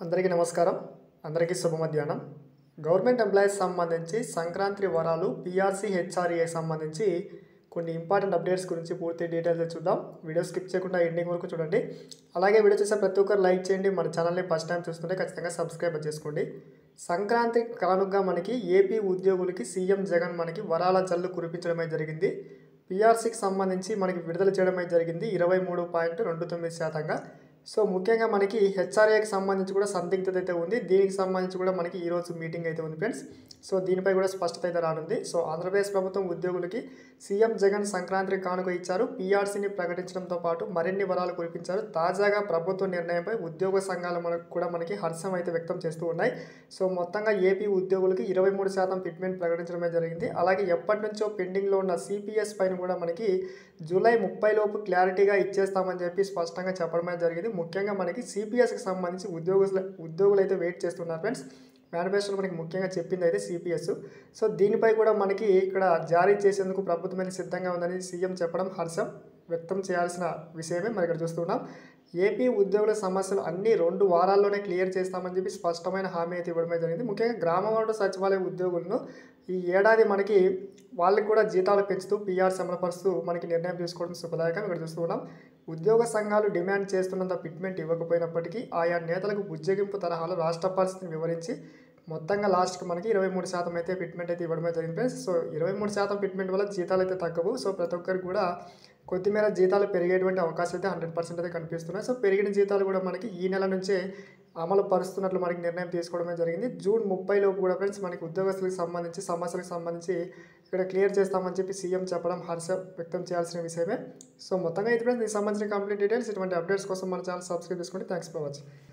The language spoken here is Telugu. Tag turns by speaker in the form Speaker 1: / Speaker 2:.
Speaker 1: అందరికీ నమస్కారం. అందరికీ శుభ మధ్యాహ్నం. గవర్నమెంట్ ఎంప్లాయీస్ సంబంధించి సంక్రాంతి వరాలు పీఆర్సీ హెచ్ఆర్ఏ సంబంధించి కొన్ని ఇంపార్టెంట్ అప్డేట్స్ గురించి పూర్తి డీటెయిల్స్ చూద్దాం. వీడియో స్కిప్ చేయకుండా ఎండింగ్ వరకు చూడండి. అలాగే వీడియో చూసే ప్రతి ఒక్కరు లైక్ చేయండి. మన ఛానల్ని ఫస్ట్ టైం చూస్తుంటే ఖచ్చితంగా సబ్స్క్రైబ్ చేసుకోండి. సంక్రాంతి కానుకగా మనకి ఏపీ ఉద్యోగులకి సీఎం జగన్ మనకి వరాల జల్లు కురిపించడమే జరిగింది. పీఆర్సీకి సంబంధించి మనకి విడుదల చేయడమే జరిగింది 23.29%. సో ముఖ్యంగా మనకి హెచ్ఆర్ఏకి సంబంధించి కూడా సందిగ్ధత అయితే ఉంది. దీనికి సంబంధించి కూడా మనకి ఈరోజు మీటింగ్ అయితే ఉంది ఫ్రెండ్స్. సో దీనిపై కూడా స్పష్టత అయితే రానుంది. సో ఆంధ్రప్రదేశ్ ప్రభుత్వం ఉద్యోగులకి సీఎం జగన్ సంక్రాంతి కానుక ఇచ్చారు. పీఆర్సీని ప్రకటించడంతో పాటు మరిన్ని వరాలు కురిపించారు. తాజాగా ప్రభుత్వ నిర్ణయంపై ఉద్యోగ సంఘాలు కూడా మనకి హర్షం అయితే వ్యక్తం చేస్తూ ఉన్నాయి. సో మొత్తంగా ఏపీ ఉద్యోగులకి 23% ఫిట్మెంట్ ప్రకటించడమే జరిగింది. అలాగే ఎప్పటి నుంచో పెండింగ్లో ఉన్న సిపిఎస్ పైన కూడా మనకి జూలై 30 లోపు క్లారిటీగా ఇచ్చేస్తామని చెప్పి స్పష్టంగా చెప్పడమే జరిగింది. ముఖ్యంగా మనకి సిపిఎస్కి సంబంధించి ఉద్యోగులు అయితే వెయిట్ చేస్తున్నారు ఫ్రెండ్స్. మేనిఫెస్టోలో మనకి ముఖ్యంగా చెప్పింది అయితే సిపిఎస్. సో దీనిపై కూడా మనకి ఇక్కడ జారీ చేసేందుకు ప్రభుత్వం అయితే సిద్ధంగా ఉందని సీఎం చెప్పడం హర్షం వ్యక్తం చేయాల్సిన విషయమే మనం ఇక్కడ చూస్తున్నాం. ఏపీ ఉద్యోగుల సమస్యలు అన్ని 2 వారాల్లోనే క్లియర్ చేస్తామని చెప్పి స్పష్టమైన హామీ అయితే ఇవ్వడమే జరిగింది. ముఖ్యంగా గ్రామ వార్డు సచివాలయ ఉద్యోగులను ఈ ఏడాది మనకి వాళ్ళకి కూడా జీతాలు పెంచుతూ పీఆర్సీ అమలుపరుస్తూ మనకి నిర్ణయం తీసుకోవడం శుభదాయకం ఇక్కడ చూస్తున్నాం. ఉద్యోగ సంఘాలు డిమాండ్ చేస్తున్నంత ఫిట్మెంట్ ఇవ్వకపోయినప్పటికీ ఆయా నేతలకు బుజ్జగింపు తరహాలో రాష్ట్ర పరిస్థితిని వివరించి మొత్తంగా లాస్ట్కి మనకి 23% అయితే ఫిట్మెంట్ అయితే ఇవ్వడమే జరిగింది. సో 23% ఫిట్మెంట్ వల్ల జీతాలు అయితే తగ్గవు. సో ప్రతి ఒక్కరికి కూడా కొద్దిమేర జీతాలు పెరిగేటువంటి అవకాశాలు అయితే 100% అయితే కనిపిస్తున్నాయి. సో పెరిగిన జీతాలు కూడా మనకి ఈ నెల నుంచే అమలు పరుస్తున్నట్లు మనకి నిర్ణయం తీసుకోవడమే జరిగింది. జూన్ 30 లోపు కూడా ఫ్రెండ్స్ మనకి ఉద్యోగస్తులకు సంబంధించి సమస్యలకు సంబంధించి ఇక్కడ క్లియర్ చేస్తామని చెప్పి సీఎం చెప్పడం హర్షం వ్యక్తం చేయాల్సిన విషయమే. సో మొత్తంగా ఇది ఫ్రెండ్స్ దీనికి సంబంధించిన కంప్లీట్ డీటెయిల్స్. ఇటువంటి అప్డేట్స్ కోసం మన ఛానల్ సబ్స్క్రైబ్ చేసుకోండి. Thanks for watching.